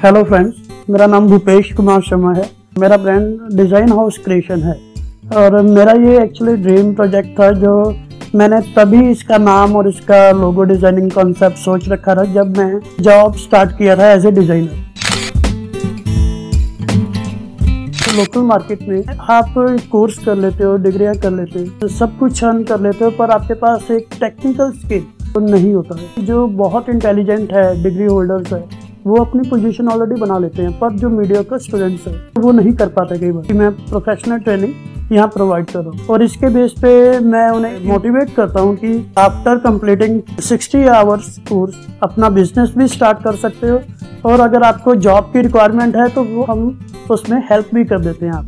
Hello friends, मेरा नाम भूपेश कुमार शर्मा है। मेरा ब्रांड डिज़ाइन हाउस क्रिएशन है और मेरा ये एक्चुअली ड्रीम प्रोजेक्ट था जो मैंने तभी इसका नाम और इसका लोगो डिज़ाइनिंग कॉन्सेप्ट सोच रखा था जब मैं जॉब स्टार्ट किया था as a designer. Local market में आप कोर्स कर लेते हो, डिग्रियां कर लेते हो, सब कुछ अर्न कर लेते हो, पर आपके पास एक टेक्निकल स्किल तो नहीं होता है। जो बहुत इंटेलिजेंट है, डिग्री होल्डर्स है, वो अपनी पोजीशन ऑलरेडी बना लेते हैं, पर जो मीडियोकर स्टूडेंट्स है वो नहीं कर पाते। कई बार मैं प्रोफेशनल ट्रेनिंग यहाँ प्रोवाइड कर रहा हूँ और इसके बेस पे मैं उन्हें मोटिवेट करता हूँ कि आफ्टर कंप्लीटिंग 60 आवर्स कोर्स अपना बिजनेस भी स्टार्ट कर सकते हो और अगर आपको जॉब की रिक्वायरमेंट है तो वो हम उसमें हेल्प भी कर देते हैं आप।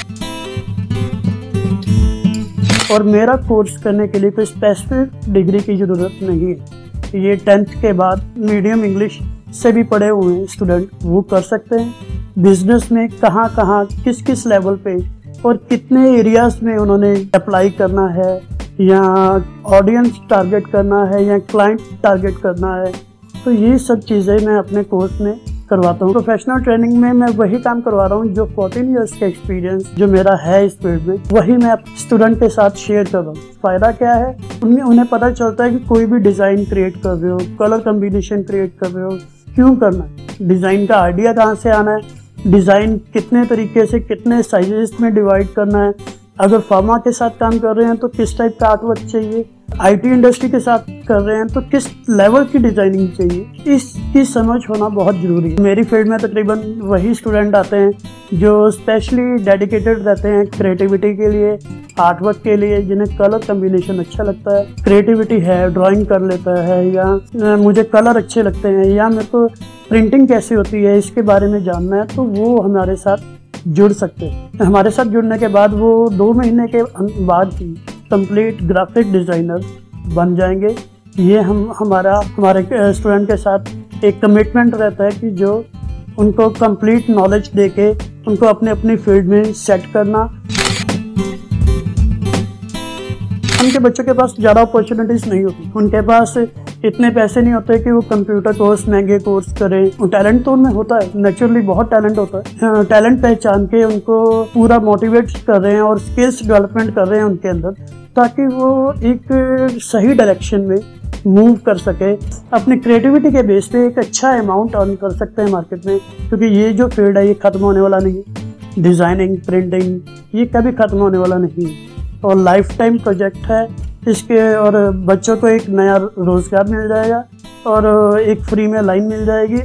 और मेरा कोर्स करने के लिए कोई स्पेसिफिक डिग्री की ज़रूरत नहीं है। ये 10th के बाद मीडियम इंग्लिश से भी पढ़े हुए हैं स्टूडेंट वो कर सकते हैं। बिजनेस में कहाँ कहाँ किस किस लेवल पे और कितने एरियाज में उन्होंने अप्लाई करना है या ऑडियंस टारगेट करना है या क्लाइंट टारगेट करना है, तो ये सब चीज़ें मैं अपने कोर्स में करवाता हूँ। प्रोफेशनल ट्रेनिंग में मैं वही काम करवा रहा हूँ जो 14 इयर्स का एक्सपीरियंस जो मेरा है इस फील्ड में, वही मैं स्टूडेंट के साथ शेयर कर रहा हूँ। फ़ायदा क्या है, उन्हें पता चलता है कि कोई भी डिज़ाइन क्रिएट कर रहे हो, कलर कम्बिनेशन क्रिएट कर रहे हो, क्यों करना है, डिज़ाइन का आइडिया कहाँ से आना है, डिज़ाइन कितने तरीके से कितने साइजेस में डिवाइड करना है, अगर फार्मा के साथ काम कर रहे हैं तो किस टाइप का आर्टवर्क चाहिए, आईटी इंडस्ट्री के साथ कर रहे हैं तो किस लेवल की डिज़ाइनिंग चाहिए, इसकी समझ होना बहुत ज़रूरी है। मेरी फील्ड में तकरीबन वही स्टूडेंट आते हैं जो स्पेशली डेडिकेटेड रहते हैं क्रिएटिविटी के लिए, आर्टवर्क के लिए, जिन्हें कलर कम्बिनेशन अच्छा लगता है, क्रिएटिविटी है, ड्राइंग कर लेता है, या मुझे कलर अच्छे लगते हैं, या मेरे को प्रिंटिंग कैसे होती है इसके बारे में जानना है, तो वो हमारे साथ जुड़ सकते हैं। हमारे साथ जुड़ने के बाद वो 2 महीने के बाद ही कंप्लीट ग्राफिक डिज़ाइनर बन जाएंगे। ये हमारे स्टूडेंट के साथ एक कमिटमेंट रहता है कि जो उनको कंप्लीट नॉलेज देके उनको अपनी फील्ड में सेट करना। उनके बच्चों के पास ज़्यादा अपॉर्चुनिटीज़ नहीं होती, उनके पास इतने पैसे नहीं होते कि वो कंप्यूटर कोर्स, महंगे कोर्स करें। टैलेंट तो उनमें होता है, नेचुरली बहुत टैलेंट होता है। टैलेंट पहचान के उनको पूरा मोटिवेट कर रहे हैं और स्किल्स डेवलपमेंट कर रहे हैं उनके अंदर, ताकि वो एक सही डायरेक्शन में मूव कर सके। अपनी क्रिएटिविटी के बेस पे एक अच्छा अमाउंट अर्न कर सकते हैं मार्केट में, क्योंकि ये जो फील्ड है ये ख़त्म होने वाला नहीं है। डिज़ाइनिंग, प्रिंटिंग ये कभी ख़त्म होने वाला नहीं है और लाइफ टाइम प्रोजेक्ट है इसके, और बच्चों को एक नया रोज़गार मिल जाएगा और एक फ्री में लाइन मिल जाएगी।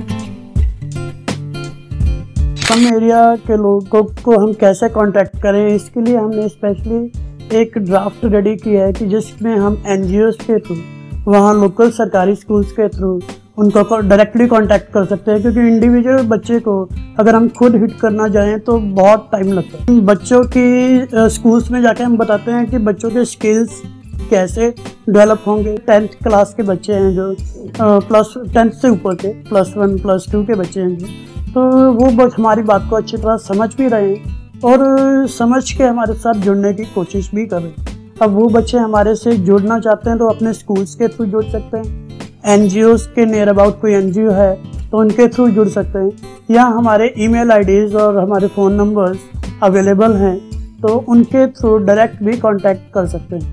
कम एरिया के लोगों को हम कैसे कांटेक्ट करें, इसके लिए हमने स्पेशली एक ड्राफ्ट रेडी किया है कि जिसमें हम NGOs के थ्रू, वहाँ लोकल सरकारी स्कूल्स के थ्रू उनको डायरेक्टली कांटेक्ट कर सकते हैं, क्योंकि इंडिविजुअल बच्चे को अगर हम खुद हिट करना चाहें तो बहुत टाइम लगता है। बच्चों की स्कूल्स में जाके हम बताते हैं कि बच्चों के स्किल्स कैसे डेवलप होंगे। 10th क्लास के बच्चे हैं जो प्लस 10th से ऊपर के +1 +2 के बच्चे हैं जो, तो वो हमारी बात को अच्छी तरह समझ भी रहे हैं और समझ के हमारे साथ जुड़ने की कोशिश भी कर रहे हैं। अब वो बच्चे हमारे से जुड़ना चाहते हैं तो अपने स्कूल्स के थ्रू जुड़ सकते हैं, NGOs के नियर अबाउट कोई NGO है तो उनके थ्रू जुड़ सकते हैं, या हमारे ईमेल IDs और हमारे फ़ोन नंबर्स अवेलेबल हैं तो उनके थ्रू डायरेक्ट भी कांटेक्ट कर सकते हैं।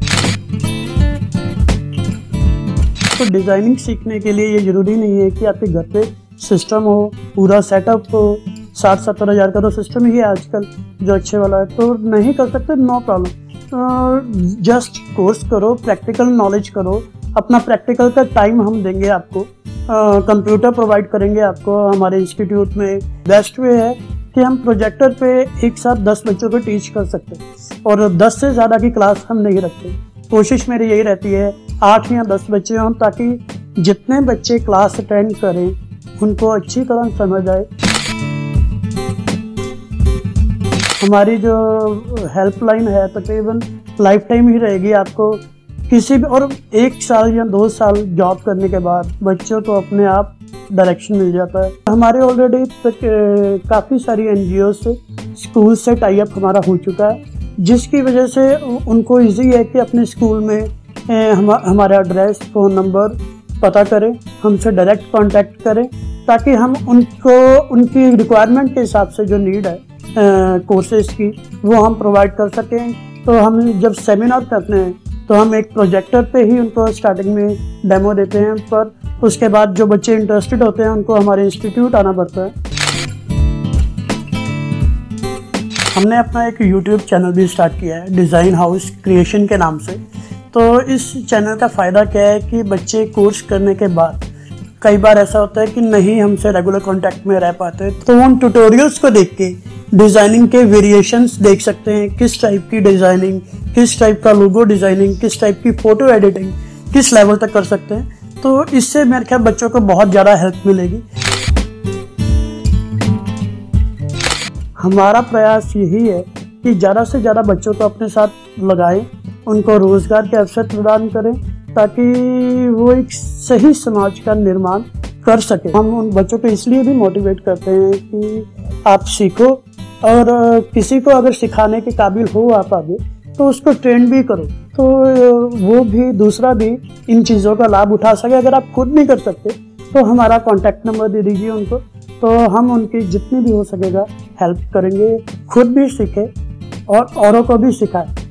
तो डिज़ाइनिंग सीखने के लिए ये ज़रूरी नहीं है कि आपके घर पे सिस्टम हो, पूरा सेटअप हो। 60-70 हज़ार का तो सिस्टम ही है आजकल जो अच्छे वाला है, तो नहीं कर सकते, नो प्रॉब्लम। जस्ट कोर्स करो, प्रैक्टिकल नॉलेज करो। अपना प्रैक्टिकल का टाइम हम देंगे आपको, कंप्यूटर प्रोवाइड करेंगे आपको। हमारे इंस्टीट्यूट में बेस्ट वे है कि हम प्रोजेक्टर पे एक साथ 10 बच्चों को टीच कर सकते हैं और 10 से ज़्यादा की क्लास हम नहीं रखते। कोशिश मेरी यही रहती है 8 या 10 बच्चे हों, ताकि जितने बच्चे क्लास अटेंड करें उनको अच्छी तरह समझ आए। हमारी जो हेल्पलाइन है तकरीबन लाइफ टाइम ही रहेगी। आपको किसी भी, और 1 साल या 2 साल जॉब करने के बाद बच्चों को अपने आप डायरेक्शन मिल जाता है। हमारे ऑलरेडी काफ़ी सारी NGO से, स्कूल से टाई अप हमारा हो चुका है, जिसकी वजह से उनको इजी है कि अपने स्कूल में हमारा एड्रेस, फ़ोन नंबर पता करें, हमसे डायरेक्ट कांटेक्ट करें ताकि हम उनको उनकी रिक्वायरमेंट के हिसाब से जो नीड है कोर्सेज की वो हम प्रोवाइड कर सकें। तो हम जब सेमिनार करते हैं तो हम एक प्रोजेक्टर पे ही उनको स्टार्टिंग में डेमो देते हैं, पर उसके बाद जो बच्चे इंटरेस्टेड होते हैं उनको हमारे इंस्टीट्यूट आना पड़ता है। हमने अपना एक यूट्यूब चैनल भी स्टार्ट किया है डिज़ाइन हाउस क्रिएशन के नाम से। तो इस चैनल का फ़ायदा क्या है कि बच्चे कोर्स करने के बाद कई बार ऐसा होता है कि नहीं हमसे रेगुलर कांटेक्ट में रह पाते, तो उन ट्यूटोरियल्स को देख के डिज़ाइनिंग के वेरिएशंस देख सकते हैं, किस टाइप की डिज़ाइनिंग, किस टाइप का लोगो डिज़ाइनिंग, किस टाइप की फ़ोटो एडिटिंग किस लेवल तक कर सकते हैं। तो इससे मेरे ख्याल बच्चों को बहुत ज़्यादा हेल्प मिलेगी। हमारा प्रयास यही है कि ज़्यादा से ज़्यादा बच्चों को अपने साथ लगाएं, उनको रोज़गार के अवसर प्रदान करें ताकि वो एक सही समाज का निर्माण कर सके। हम उन बच्चों को इसलिए भी मोटिवेट करते हैं कि आप सीखो, और किसी को अगर सिखाने के काबिल हो आप आगे तो उसको ट्रेन भी करो, तो वो भी दूसरा भी इन चीज़ों का लाभ उठा सके। अगर आप खुद नहीं कर सकते तो हमारा कॉन्टैक्ट नंबर दे दीजिए उनको, तो हम उनकी जितनी भी हो सकेगा हेल्प करेंगे, खुद भी सीखें और औरों को भी सिखाएं।